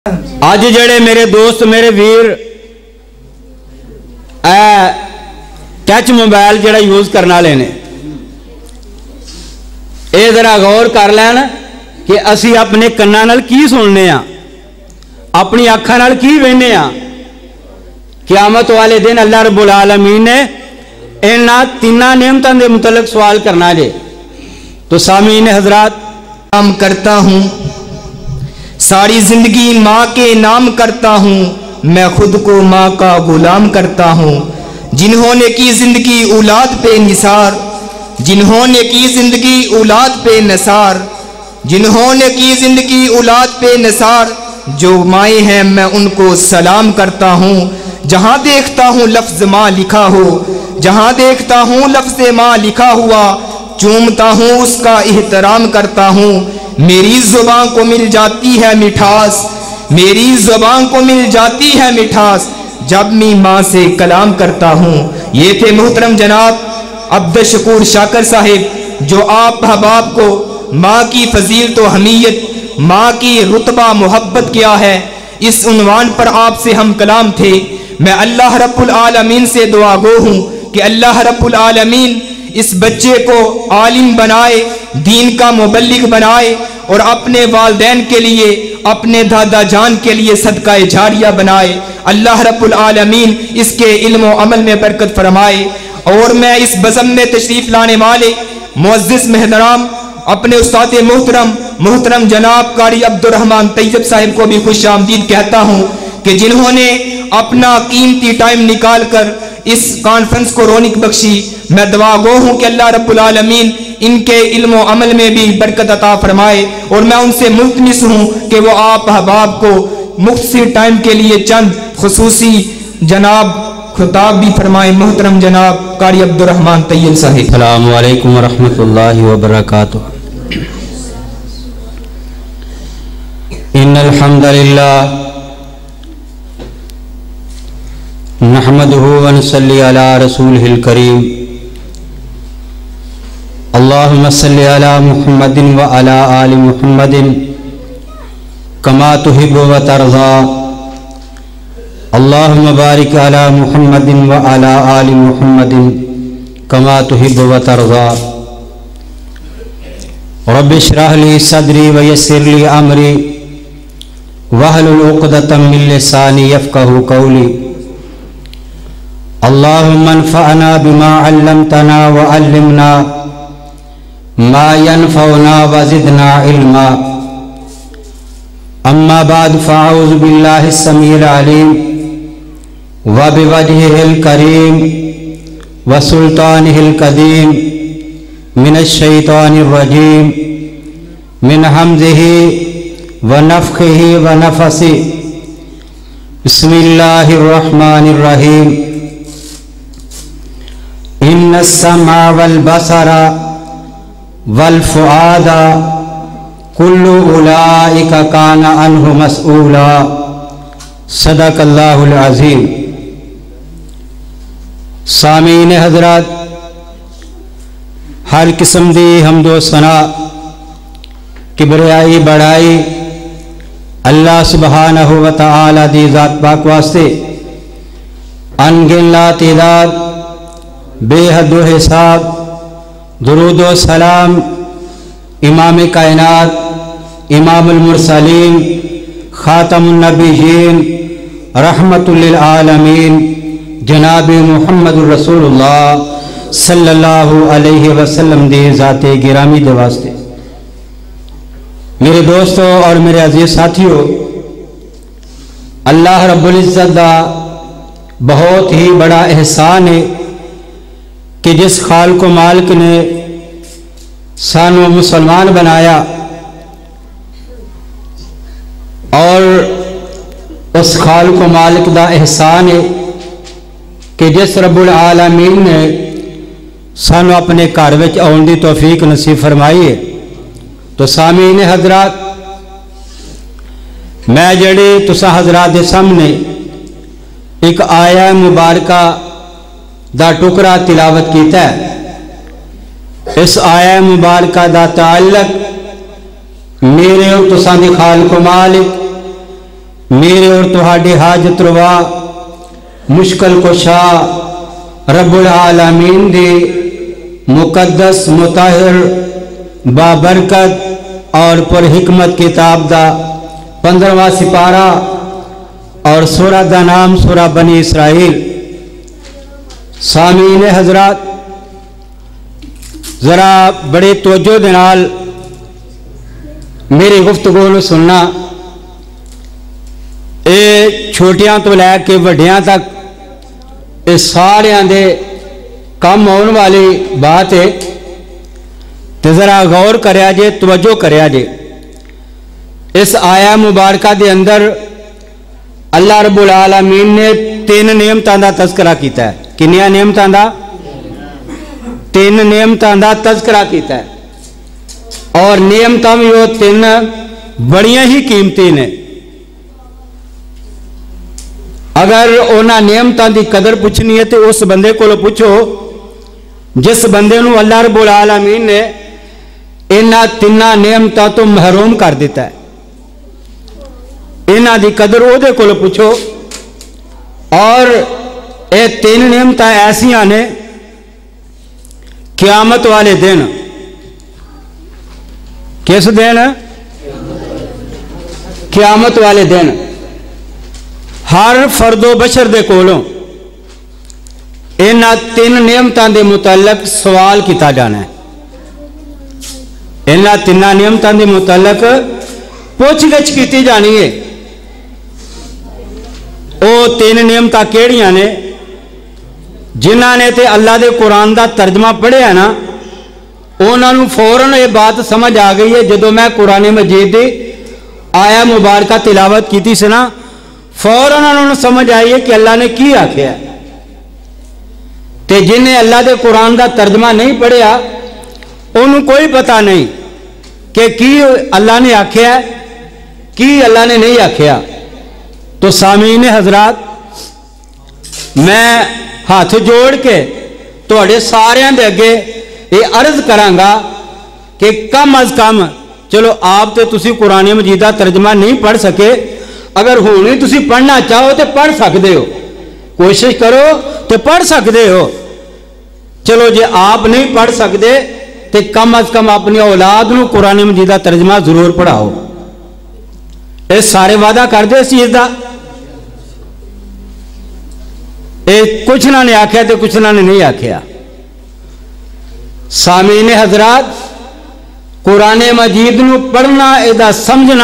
اج جڑے میرے دوست میرے ویر ٹچ موبائل جڑا یوز کرنا والے نے اے ذرا غور کر لین کہ اسی اپنے کنا نال کی سننے ہاں، اپنی اکھاں نال کی وینے ہاں۔ قیامت والے دن اللہ رب العالمین نے انہاں تیناں نعمتاں دے متعلق سوال کرنا جے۔ تو سامعین حضرات، نام کرتا ہوں، ساری زندگی ماں کے نام کرتا ہوں، میں خود کو ماں کا غلام کرتا ہوں۔ جنہوں نے کی زندگی اولاد پہ نثار، جنہوں نے کی زندگی اولاد پہ نثار، جنہوں نے کی زندگی اولاد پہ نثار، جو مائیں ہیں میں ان کو سلام کرتا ہوں۔ جہاں دیکھتا ہوں لفظ ماں لکھا ہو، جہاں دیکھتا ہوں لفظ ماں لکھا ہوا، چومتا ہوں اس کا احترام کرتا ہوں۔ میری زبان کو مل جاتی ہے مٹھاس، میری زبان کو مل جاتی ہے مٹھاس، جب میں ماں سے کلام کرتا ہوں۔ یہ تھے محترم جناب عبدالشکور شاکر صاحب، جو آپ احباب کو ماں کی فضیلت و حمیت، ماں کی رتبہ محبت کیا ہے، اس عنوان پر آپ سے ہم کلام تھے۔ میں اللہ رب العالمین سے دعا گو ہوں کہ اللہ رب العالمین اس بچے کو عالم بنائے، دین کا مبلغ بنائے، اور اپنے والدین کے لیے، اپنے دادا جان کے لیے صدقہ جاریہ بنائے۔ اللہ رب العالمین اس کے علم و عمل میں برکت فرمائے۔ اور میں اس بزم میں تشریف لانے والے معزز محترم اپنے استاد محترم جناب قاری عبدالرحمن طیب صاحب کو بھی خوش آمدید کہتا ہوں کہ جنہوں نے اپنا قیمتی ٹائم نکال کر اس کانفرنس کو رونق بخشی۔ میں دعا گو ہوں کہ اللہ رب العالمین ان کے علم و عمل میں بھی برکت عطا فرمائے، اور میں ان سے ملتمس ہوں کہ وہ آپ احباب کو مختصر ٹائم کے لیے چند خصوصی جناب خطاب بھی فرمائے۔ محترم جناب قاری عبدالرحمن طیب صاحب۔ السلام علیکم ورحمۃ اللہ وبرکاتہ۔ ان الحمد للہ نحمده ونصلي على رسوله الكريم اللهم صل على محمد وعلى آل محمد كما تحب وترضى اللهم بارك على محمد وعلى آل محمد كما تحب وترضى رب اشرح لي صدري ويسر لي أمري واحلل عقدة من لساني يفقهوا قولي اللهم انفعنا بما علمتنا وعلمنا ما ينفعنا وزدنا علما اما بعد فاعوذ بالله السميع العليم وبوجهه الكريم وسلطانه القديم من الشيطان الرجيم من همزه ونفخه ونفثه بسم الله الرحمن الرحيم ان السمع والبصر والفؤاد كل اولئك كان عنه مسؤولا صدق اللہ العظیم۔ سامعین حضرات، ہر قسم دی حمد و ثنا کبریائی بڑائی اللہ سبحانہ و تعالی دی ذات پاک واسطے، انگن لا تعداد بے حد و حساب درود و سلام امام کائنات، امام المرسلین، خاتم النبیین، رحمت للعالمین، جناب محمد الرسول اللہ صلی اللہ علیہ وسلم دی ذات گرامی دے واسطے۔ میرے دوستوں اور میرے عزیز ساتھیوں، اللہ رب العزت دا بہت ہی بڑا احسان ہے کہ جس خالق و مالک نے سانو مسلمان بنایا، اور اس خالق و مالک دا احسان ہے کہ جس رب العالمین نے سانو اپنے گھر وچ آن دی توفیق نصیب فرمائی ہے۔ تو سامعین حضرات، میں جڑے تسا حضرات دے سامنے ایک آیہ مبارکہ دا ٹکڑا تلاوت کیتا ہے، اس آیہ مبارکہ دا تعلق میرے اور تساں دی خالق و مالک मेरे और तुहाडे हाजत रवा मुश्किल कुशा रब्बुल आलमीन दे मुकद्दस मुताहिर बाबरकत और पर हिकमत किताब दा 15वां सिपारा और सूरह दा नाम सूरह बनी इसराइल। सामीन हजरात, जरा बड़े तवज्जो दे नाल मेरी गुफ्तगू नूं सुनना। ये छोटियां तो लैके वड्डियां तक ये सारियां दे काम आने वाली बात है, तो जरा गौर करया जे, तवज्जो करया जे। इस आया मुबारका दे अंदर अल्लाह रब्बुल आलमीन ने 3 नेमतां दा तज़किरा कीता है। किन्नियां नेमतां दा? 3 नेमतां दा तज़किरा कीता है। और नेमतां भी वो 3 बड़ियां ही कीमती ने। अगर उन्हां नेमतां दी कदर पुछनी है तो उस बंदे को पुछो जिस बंदे नूं अल्लाह रब्बुल आलमीन ने इन्हां 3 नेमतां तो महरूम कर दिता है। इन्हां दी कदर उहदे कोल पुछो। और ये 3 नेमतां ऐसियां ने, क़यामत वाले दिन, किस दिन? क़यामत वाले दिन हर फर्दो बशर दे कोलों इन्हां 3 नेमतां दे मुतल्लक सवाल किया जाना है। इन्हां 3 नेमतां दे मुतल्लक पुछ-गिछ की जानी है। वो 3 नेमतां केड़ियां ने? जिन्हां ने ते अल्लाह दे कुरान दा तर्जमा पढ़िया ना, उन्हां नूं फौरन ये बात समझ आ गई है। जदों मैं कुरान मजीद दी आया मुबारका तिलावत की सी ना, फौरन उन्होंने समझ आई है कि अल्लाह ने की आख्या। ते जिन्हें अल्लाह दे कुरान दा तर्जमा नहीं पढ़िया उन्होंने कोई पता नहीं कि की अल्लाह ने आख्या, की अल्लाह ने नहीं आख्या। तो सामीन हजरात, मैं हाथ जोड़ के तुहाडे सारियां दे अगे ये अर्ज करांगा कि कम अज कम, चलो आप तो तुसी कुरान मजीद दा तर्जमा नहीं पढ़ सके, अगर हुण ही तुसी पढ़ना चाहो तो पढ़ सकते हो, कोशिश करो तो पढ़ सकते हो। चलो जे आप नहीं पढ़ सकते तो कम अज कम अपनी औलाद नूं कुरान मजीद दा तर्जमा जरूर पढ़ाओ। ये सारे वादा करते इस चीज का। कुछ ना ने आख्या तो कुछ ना ने नहीं आख्या। सामीन हजरात, कुरान मजीद नूं पढ़ना, इहदा समझना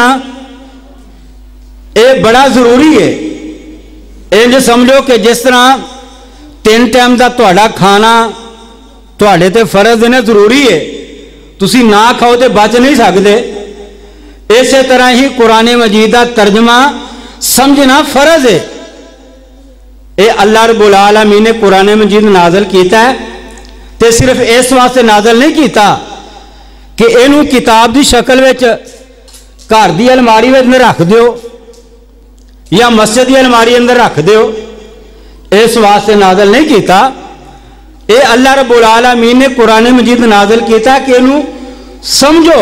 ये बड़ा जरूरी है। इंज समझो कि जिस तरह 3 टाइम का तुहाडा खाना तुहाडे ते फर्ज है, जरूरी है, तुसी ना खाओ तो बच नहीं सकते। इस तरह ही कुरान मजीद का तर्जमा समझना फर्ज है। ये अल्लाह रब्बुल आलमीन ने कुरान मजीद नाजल किया है, तो सिर्फ इस वास्ते नाजल नहीं किया कि इनू किताब की शक्ल में घर की अलमारी में रख दो या मस्जिद की अलमारी अंदर रख दो, इस वास्ते नाजल नहीं किया। ये अल्लाह रब्बुल आलमीन ने कुरान मजीद नाजल किया कि इनू समझो,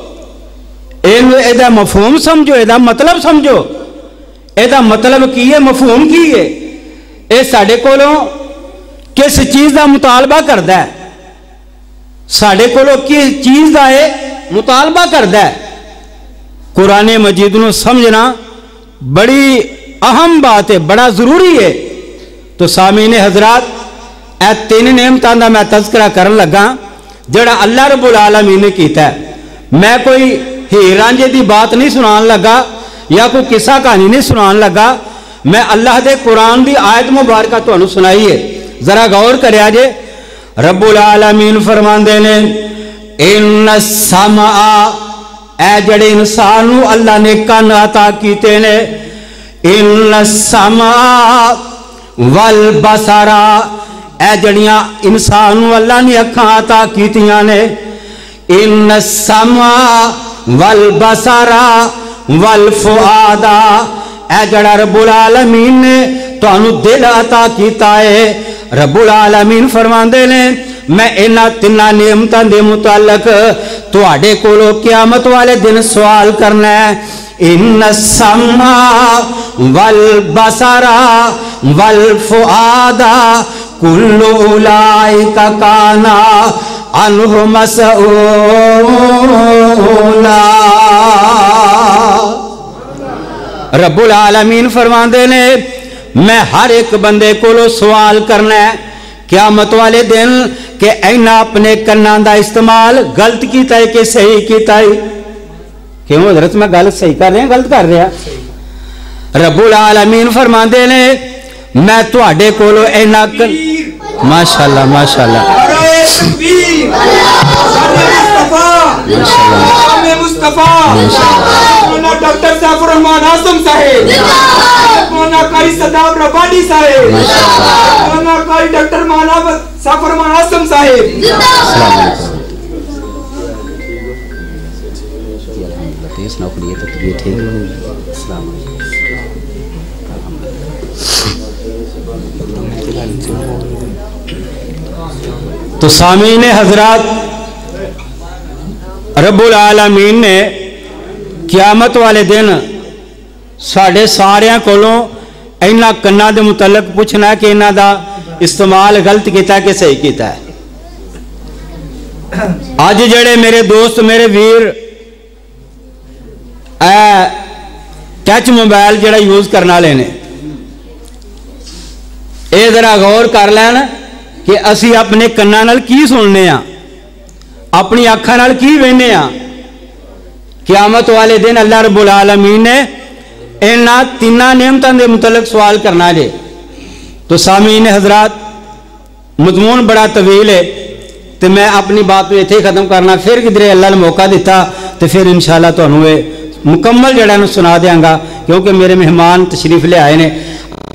इहदा मफहूम समझो, इहदा मतलब समझो। इहदा मतलब की है, मफहूम की है, ये साडे कोलों किस चीज़ का मुतालबा करता है, साडे कोलों किस चीज़ का ये मुतालबा करता है। कुरान मजीद नूं समझना बड़ी अहम बात है, बड़ा जरूरी है। तो सामीन हजरात, ए 3 नेमतां दा मैं तज़किरा करन लगा जिहड़ा अल्लाह रब्बुल आलमीन ने कीता है। मैं कोई हीर रांझे की बात नहीं सुनान लगा या कोई किस्सा कहानी नहीं सुनान लगा, मैं अल्लाह दे कुरान की आयत मुबारका तुहानूं सुनाई है। जरा गौर करया जे। रब्बुल आलमीन फरमांदे ने, इन्न समा, ए जड़े इंसान नूं अल्लाह ने कान अता कीते ने, इन्न समा वल बसरा, ए जड़ियां इंसान नूं अल्लाह ने अखां अता कीतियां ने, इन्न समा वल बसरा वल फुआदा, ए जड़ा रब्बुल आलमीन ने तुहानू दिल अता कीता है। रब्बुल आलमीन फरमांदे ने, میں انہاں تیناں نعمتاں دے متعلق تواڈے کولوں قیامت والے دن سوال کرنا ہے۔ ان السمع والبصر والفؤاد کل اولئک کان عنہ مسئولا۔ رب العالمین فرماندے نے میں ہر ایک بندے کو سوال کرنا ہے قیامت والے دن کہ اینا اپنے کناں دا استعمال غلط کیتا ہے کہ صحیح کیتا ہے؟ کیوں حضرت میں غلط صحیح کر رہے ہیں غلط کر رہے ہیں؟ رب العالمین فرماندے نے میں تواڈے کولو اینا ماشاءاللہ ماشاءاللہ مولانا ڈاکٹر سیف الرحمان آسم صاحب، مولانا قاری صداب ربانی صاحب، مولانا قاری ڈاکٹر مولانا سیف الرحمان آسم صاحب۔ تو سامعین حضرات، رب العالمین نے قیامت والے دن ساڑھے ساریاں کولوں اینا کناں دے متعلق پوچھنا ہے کہ اینا دا استعمال غلط کیتا ہے کہ صحیح کیتا ہے۔ آج جڑے میرے دوست میرے ویر ٹچ موبائل جڑا یوز کرنا لینے اے ذرا غور کر لین کہ اسی اپنے کناں نال کی سننے ہاں، اپنی آنکھاں نال کی وینے ہاں۔ قیامت والے دن اللہ رب العالمین نے انہاں تیناں نعمتاں دے متعلق سوال کرنا جے۔ تو سامعین حضرات مضمون بڑا طویل ہے تو میں اپنی بات کو ایتھے ختم کرنا، پھر کدھر اللہ نے موقع دیتا تو پھر انشاءاللہ تانوں مکمل جڑا نو سنا دیاں گا، کیونکہ میرے مہمان تشریف لے آئے نے۔